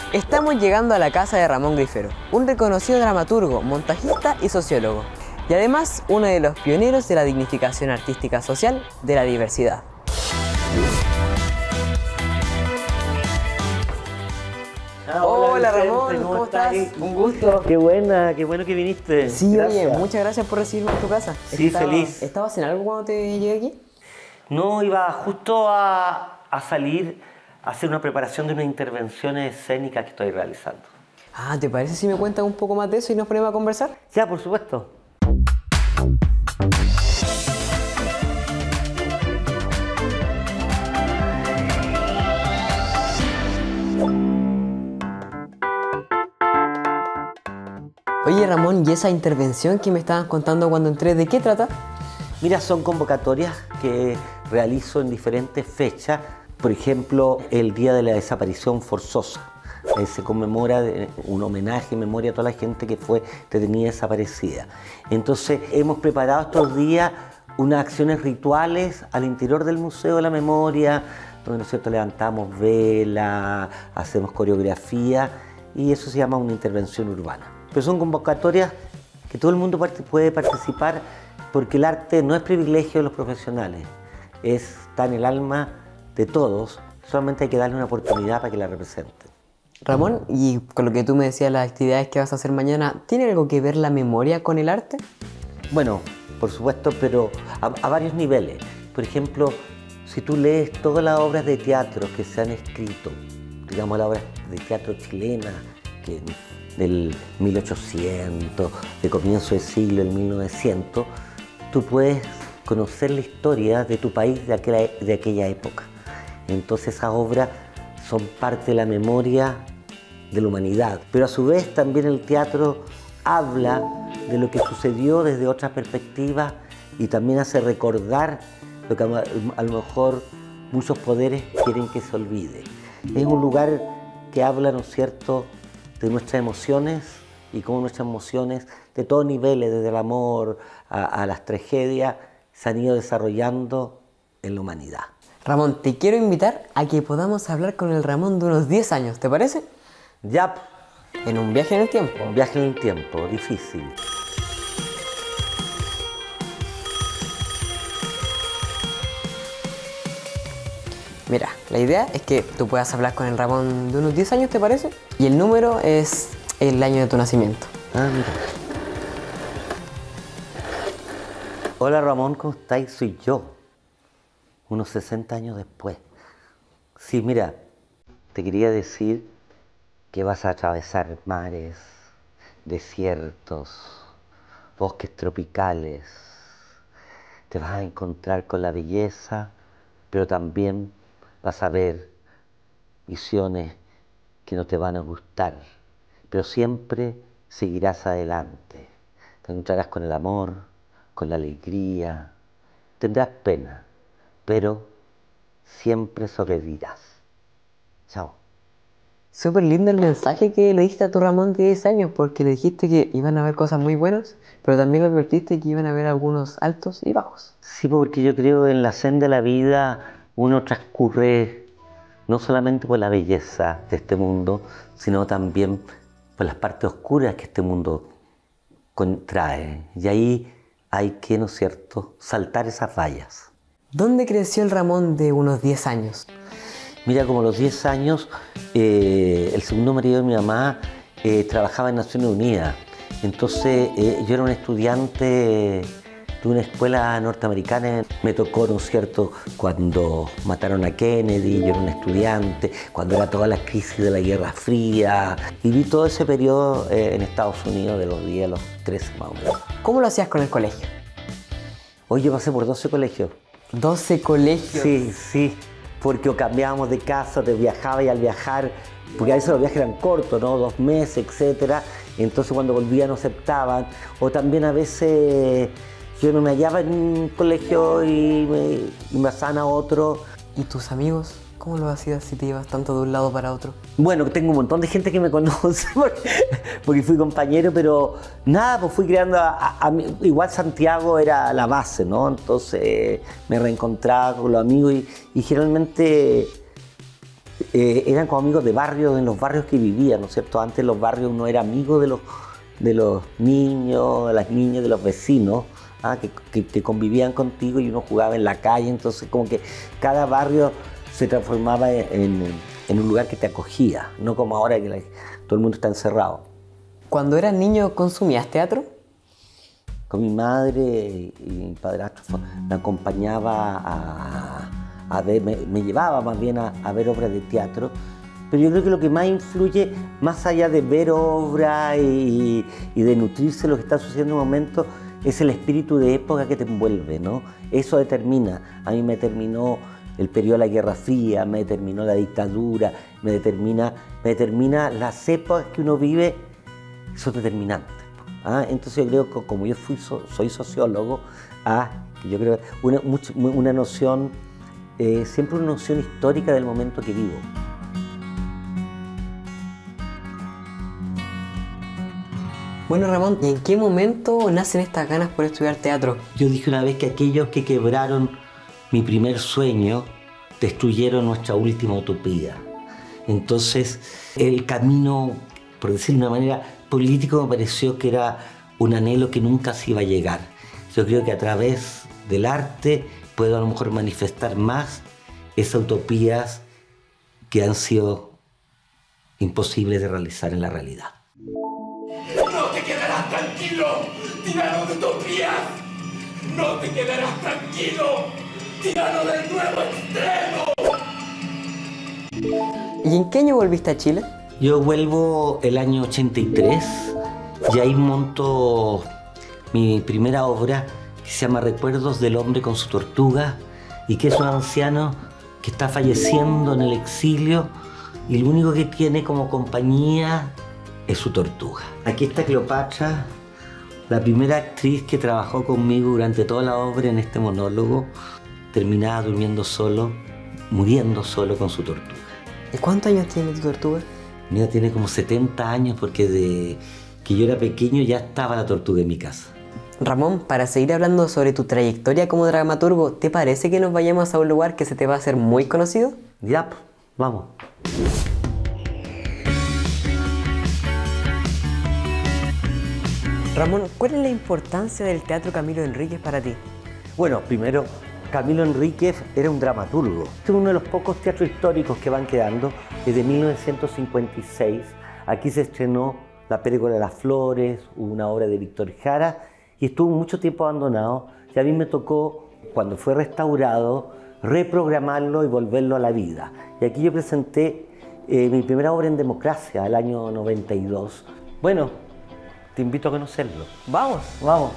Estamos llegando a la casa de Ramón Grifero, un reconocido dramaturgo, montajista y sociólogo, y además uno de los pioneros de la dignificación artística social de la diversidad. Hola Ramón, ¿cómo estás? Un gusto. Qué buena, qué bueno que viniste. Sí, gracias. oye, muchas gracias por recibirme en tu casa. Sí, feliz. ¿Estabas en algo cuando te llegué aquí? No, iba justo a salir a hacer una preparación de unas intervenciones escénicas que estoy realizando. Ah, ¿te parece si me cuentas un poco más de eso y nos ponemos a conversar? Ya, por supuesto. Oye Ramón, ¿y esa intervención que me estabas contando cuando entré, de qué trata? Mira, son convocatorias que realizo en diferentes fechas. Por ejemplo, el Día de la Desaparición Forzosa. Se conmemora un homenaje en memoria a toda la gente que fue detenida y desaparecida. Entonces, hemos preparado estos días unas acciones rituales al interior del Museo de la Memoria, donde, ¿no es cierto?, levantamos velas, hacemos coreografía, y eso se llama una intervención urbana. Pero son convocatorias que todo el mundo puede participar, porque el arte no es privilegio de los profesionales, está en el alma de todos, solamente hay que darle una oportunidad para que la representen. Ramón, y con lo que tú me decías, las actividades que vas a hacer mañana, ¿tiene algo que ver la memoria con el arte? Bueno, por supuesto, pero a varios niveles. Por ejemplo, si tú lees todas las obras de teatro que se han escrito, digamos las obras de teatro chilena, que del 1800, de comienzo del siglo, del 1900, tú puedes conocer la historia de tu país de aquella época. Entonces esas obras son parte de la memoria de la humanidad. Pero a su vez también el teatro habla de lo que sucedió desde otra perspectiva y también hace recordar lo que a lo mejor muchos poderes quieren que se olvide. Es un lugar que habla, ¿no es cierto?, de nuestras emociones y cómo nuestras emociones de todos niveles, desde el amor a las tragedias, se han ido desarrollando en la humanidad. Ramón, te quiero invitar a que podamos hablar con el Ramón de unos 10 años, ¿te parece? Ya. En un viaje en el tiempo. Un viaje en el tiempo, difícil. Mira, la idea es que tú puedas hablar con el Ramón de unos 10 años, ¿te parece? Y el número es el año de tu nacimiento. Ah, mira. Hola Ramón, ¿cómo estáis? Soy yo, unos 60 años después. Sí, mira, te quería decir que vas a atravesar mares, desiertos, bosques tropicales. Te vas a encontrar con la belleza, pero también vas a ver visiones que no te van a gustar, pero siempre seguirás adelante. Te encontrarás con el amor, con la alegría, tendrás pena, pero siempre sobrevivirás. Chao. Súper lindo el mensaje que le diste a tu Ramón de 10 años, porque le dijiste que iban a haber cosas muy buenas, pero también le advertiste que iban a haber algunos altos y bajos. Sí, porque yo creo que en la senda de la vida uno transcurre no solamente por la belleza de este mundo, sino también por las partes oscuras que este mundo trae. Y ahí hay que, ¿no es cierto?, saltar esas vallas. ¿Dónde creció el Ramón de unos 10 años? Mira, como a los 10 años, el segundo marido de mi mamá trabajaba en Naciones Unidas. Entonces, yo era un estudiante de una escuela norteamericana. Me tocó, ¿no es cierto?, cuando mataron a Kennedy, yo era un estudiante, cuando era toda la crisis de la Guerra Fría. Y vi todo ese periodo en Estados Unidos, de los 10 a los 13 más o menos. ¿Cómo lo hacías con el colegio? Hoy yo pasé por 12 colegios. ¿12 colegios? Sí, sí, porque o cambiábamos de casa, te viajaba y al viajar, porque a veces los viajes eran cortos, ¿no?, 2 meses, etc. Entonces cuando volvía no aceptaban, o también a veces yo no me hallaba en un colegio y me pasaban a otro. ¿Y tus amigos? ¿Cómo lo hacías si te ibas tanto de un lado para otro? Bueno, tengo un montón de gente que me conoce porque fui compañero, pero nada, pues fui creando igual Santiago era la base, ¿no? Entonces me reencontraba con los amigos y generalmente eran como amigos de barrio, en los barrios que vivían, ¿no es cierto? Antes los barrios uno era amigo de los niños, de las niñas, de los vecinos, que convivían contigo y uno jugaba en la calle, entonces como que cada barrio se transformaba en un lugar que te acogía, no como ahora que todo el mundo está encerrado. Cuando eras niño, ¿consumías teatro? Con mi madre y mi padrastro me acompañaba a ver, me llevaba más bien a ver obras de teatro, pero yo creo que lo que más influye, más allá de ver obras y de nutrirse de lo que está sucediendo en un momento, es el espíritu de época que te envuelve, ¿no? Eso determina. A mí me determinó el periodo de la Guerra Fría, me determinó la dictadura, me determina las épocas que uno vive, son determinantes. Entonces yo creo que como yo soy sociólogo, yo creo una noción, siempre una noción histórica del momento que vivo. Bueno, Ramón, ¿y en qué momento nacen estas ganas por estudiar teatro? Yo dije una vez que aquellos que quebraron mi primer sueño destruyeron nuestra última utopía. Entonces, el camino, por decirlo de una manera, político me pareció que era un anhelo que nunca se iba a llegar. Yo creo que a través del arte puedo a lo mejor manifestar más esas utopías que han sido imposibles de realizar en la realidad. ¡No te quedarás tranquilo, tirano de utopías! ¡No te quedarás tranquilo, tirano del nuevo extremo! ¿Y en qué año volviste a Chile? Yo vuelvo el año 83 y ahí monto mi primera obra que se llama Recuerdos del hombre con su tortuga y que es un anciano que está falleciendo en el exilio y lo único que tiene como compañía es su tortuga. Aquí está Cleopatra, la primera actriz que trabajó conmigo durante toda la obra en este monólogo, terminaba durmiendo solo, muriendo solo con su tortuga. ¿Y cuántos años tiene tu tortuga? Mira, tiene como 70 años porque de que yo era pequeño ya estaba la tortuga en mi casa. Ramón, para seguir hablando sobre tu trayectoria como dramaturgo, ¿te parece que nos vayamos a un lugar que se te va a hacer muy conocido? Ya, vamos. Ramón, ¿cuál es la importancia del Teatro Camilo Enríquez para ti? Bueno, primero, Camilo Enríquez era un dramaturgo. Este es uno de los pocos teatros históricos que van quedando. Desde 1956, aquí se estrenó La Pérgola de las Flores, una obra de Víctor Jara, y estuvo mucho tiempo abandonado. Y a mí me tocó, cuando fue restaurado, reprogramarlo y volverlo a la vida. Y aquí yo presenté mi primera obra en democracia, el año 92. Bueno, te invito a conocerlo. ¡Vamos! Vamos.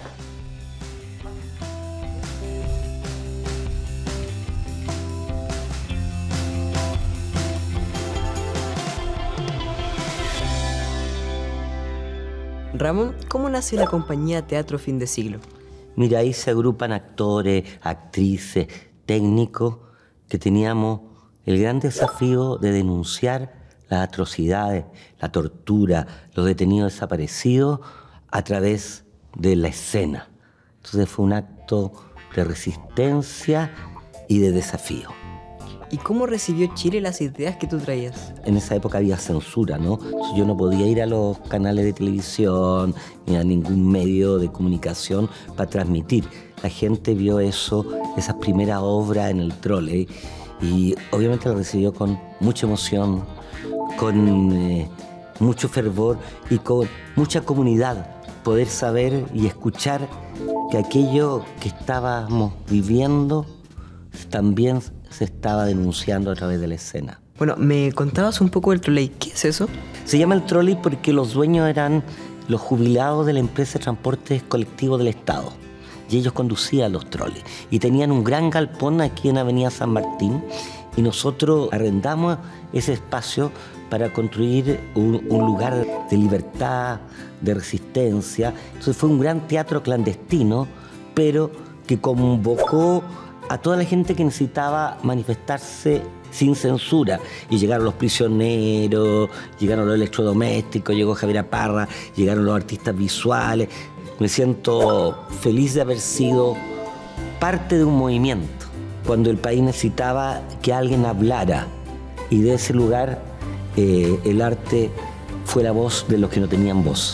Ramón, ¿cómo nació la compañía Teatro Fin de Siglo? Mira, ahí se agrupan actores, actrices, técnicos, que teníamos el gran desafío de denunciar las atrocidades, la tortura, los detenidos desaparecidos a través de la escena. Entonces fue un acto de resistencia y de desafío. ¿Y cómo recibió Chile las ideas que tú traías? En esa época había censura, ¿no? Entonces yo no podía ir a los canales de televisión ni a ningún medio de comunicación para transmitir. La gente vio eso, esas primeras obras en el trolley, y obviamente lo recibió con mucha emoción, con mucho fervor y con mucha comunidad. Poder saber y escuchar que aquello que estábamos viviendo también se estaba denunciando a través de la escena. Bueno, me contabas un poco del trolley. ¿Qué es eso? Se llama el trolley porque los dueños eran los jubilados de la empresa de transportes colectivos del Estado. Y ellos conducían los trolleys. Y tenían un gran galpón aquí en Avenida San Martín. Y nosotros arrendamos ese espacio para construir un lugar de libertad, de resistencia. Entonces fue un gran teatro clandestino, pero que convocó a toda la gente que necesitaba manifestarse sin censura. Y llegaron los prisioneros, llegaron los electrodomésticos, llegó Javiera Parra, llegaron los artistas visuales. Me siento feliz de haber sido parte de un movimiento, cuando el país necesitaba que alguien hablara Y de ese lugar el arte fue la voz de los que no tenían voz.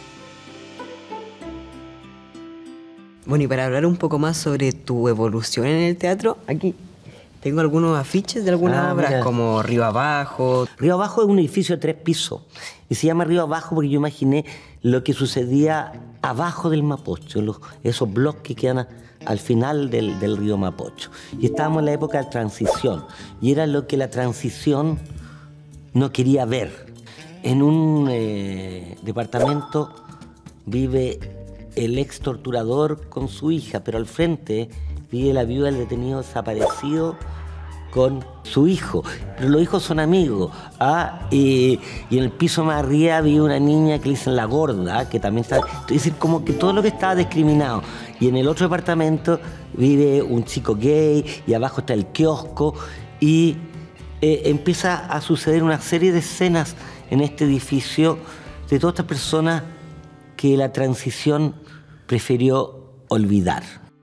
Bueno, y para hablar un poco más sobre tu evolución en el teatro, aquí tengo algunos afiches de algunas obras, mira. como Río Abajo. Río Abajo es un edificio de 3 pisos. Y se llama Río Abajo porque yo imaginé lo que sucedía abajo del Mapocho, esos bloques que quedan al final del río Mapocho. Y estábamos en la época de transición. Y era lo que la transición no quería ver. En un departamento vive el ex torturador con su hija, pero al frente vive la viuda del detenido desaparecido con su hijo. Pero los hijos son amigos. Y en el piso más arriba vive una niña que le dicen la gorda, que también está... Es decir, como que todo lo que estaba discriminado. Y en el otro departamento vive un chico gay, y abajo está el kiosco, y empieza a suceder una serie de escenas en este edificio de todas estas personas que la transición prefirió olvidar.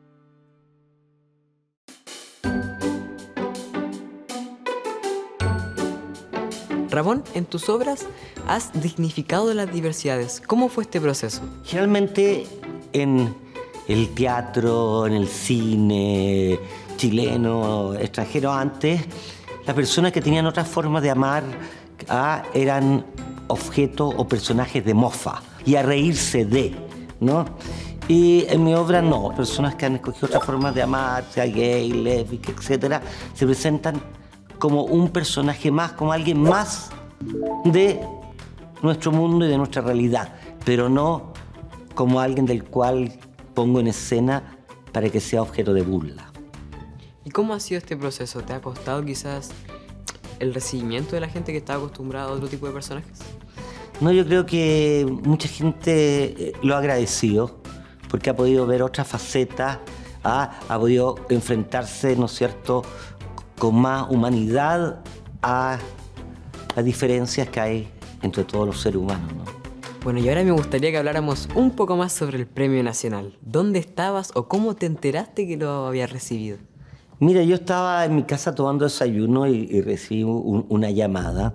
Ramón, en tus obras has dignificado las diversidades. ¿Cómo fue este proceso? Generalmente en el teatro, en el cine chileno, extranjero antes, las personas que tenían otras formas de amar eran objetos o personajes de mofa y a reírse de, ¿no? Y en mi obra no, personas que han escogido otras formas de amar, sea gay, lésbica, etcétera, se presentan como un personaje más, como alguien más de nuestro mundo y de nuestra realidad, pero no como alguien del cual pongo en escena para que sea objeto de burla. ¿Y cómo ha sido este proceso? ¿Te ha costado quizás el recibimiento de la gente que está acostumbrada a otro tipo de personajes? No, yo creo que mucha gente lo ha agradecido porque ha podido ver otras facetas, ha podido enfrentarse, ¿no es cierto?, con más humanidad a las diferencias que hay entre todos los seres humanos, ¿no? Bueno, y ahora me gustaría que habláramos un poco más sobre el Premio Nacional. ¿Dónde estabas o cómo te enteraste que lo habías recibido? Mira, yo estaba en mi casa tomando desayuno y recibí una llamada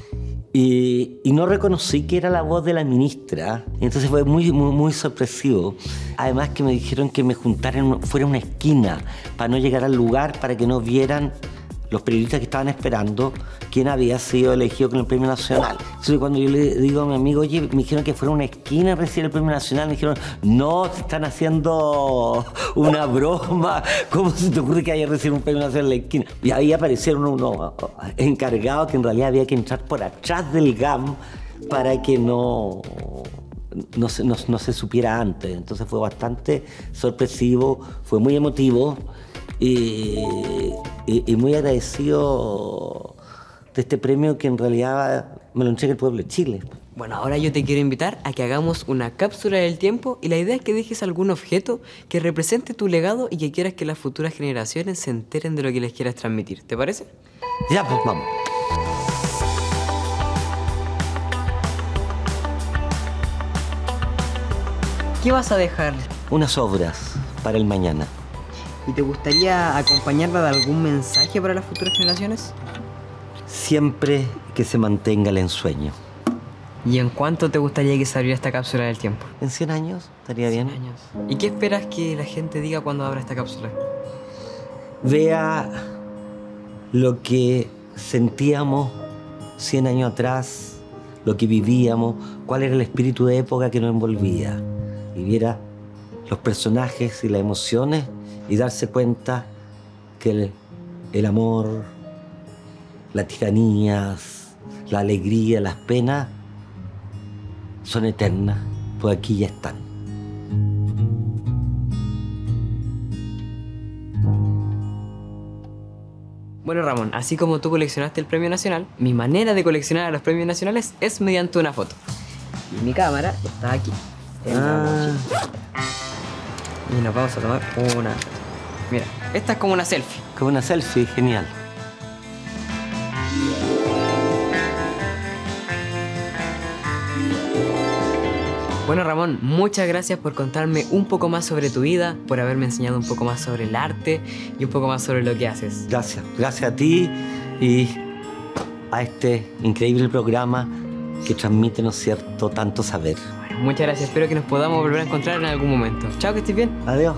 y no reconocí que era la voz de la ministra. Entonces fue muy sorpresivo. Además que me dijeron que me juntaran fuera una esquina para no llegar al lugar, para que no vieran los periodistas que estaban esperando quién había sido elegido con el Premio Nacional. Entonces cuando yo le digo a mi amigo, oye, me dijeron que fuera una esquina a recibir el Premio Nacional, me dijeron, no, te están haciendo una broma, ¿cómo se te ocurre que haya recibido un Premio Nacional en la esquina? Y ahí aparecieron unos encargados que en realidad había que entrar por atrás del GAM para que no se supiera antes. Entonces fue bastante sorpresivo, fue muy emotivo y muy agradecido de este premio que en realidad me lo entrega el pueblo de Chile. Bueno, ahora yo te quiero invitar a que hagamos una cápsula del tiempo y la idea es que dejes algún objeto que represente tu legado y que quieras que las futuras generaciones se enteren de lo que les quieras transmitir. ¿Te parece? Ya, pues vamos. ¿Qué vas a dejar? Unas obras para el mañana. ¿Y te gustaría acompañarla de algún mensaje para las futuras generaciones? Siempre que se mantenga el ensueño. ¿Y en cuánto te gustaría que se abriera esta cápsula del tiempo? ¿En 100 años? ¿Estaría bien? 100 años. ¿Y qué esperas que la gente diga cuando abra esta cápsula? Vea lo que sentíamos 100 años atrás, lo que vivíamos, cuál era el espíritu de época que nos envolvía. Y viera los personajes y las emociones y darse cuenta que el amor, las tiranías, la alegría, las penas son eternas, pues aquí ya están. Bueno, Ramón, así como tú coleccionaste el Premio Nacional, mi manera de coleccionar a los premios nacionales es mediante una foto. Y mi cámara está aquí. Y nos vamos a tomar una. Mira, esta es como una selfie. Como una selfie, genial. Bueno, Ramón, muchas gracias por contarme un poco más sobre tu vida, por haberme enseñado un poco más sobre el arte y un poco más sobre lo que haces. Gracias a ti y a este increíble programa que transmite, ¿no es cierto?, tanto saber. Bueno, muchas gracias, espero que nos podamos volver a encontrar en algún momento. Chao, que estés bien. Adiós.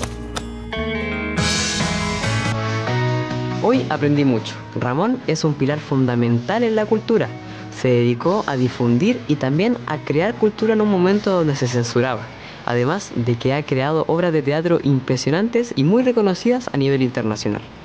Hoy aprendí mucho. Ramón es un pilar fundamental en la cultura. Se dedicó a difundir y también a crear cultura en un momento donde se censuraba. Además de que ha creado obras de teatro impresionantes y muy reconocidas a nivel internacional.